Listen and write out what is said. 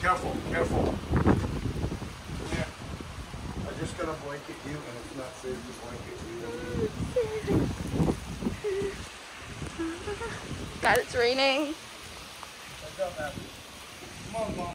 careful, careful. Yeah. I'm just gonna blanket you, and it's not safe to blanket you. God, it's raining. Come on, Mom.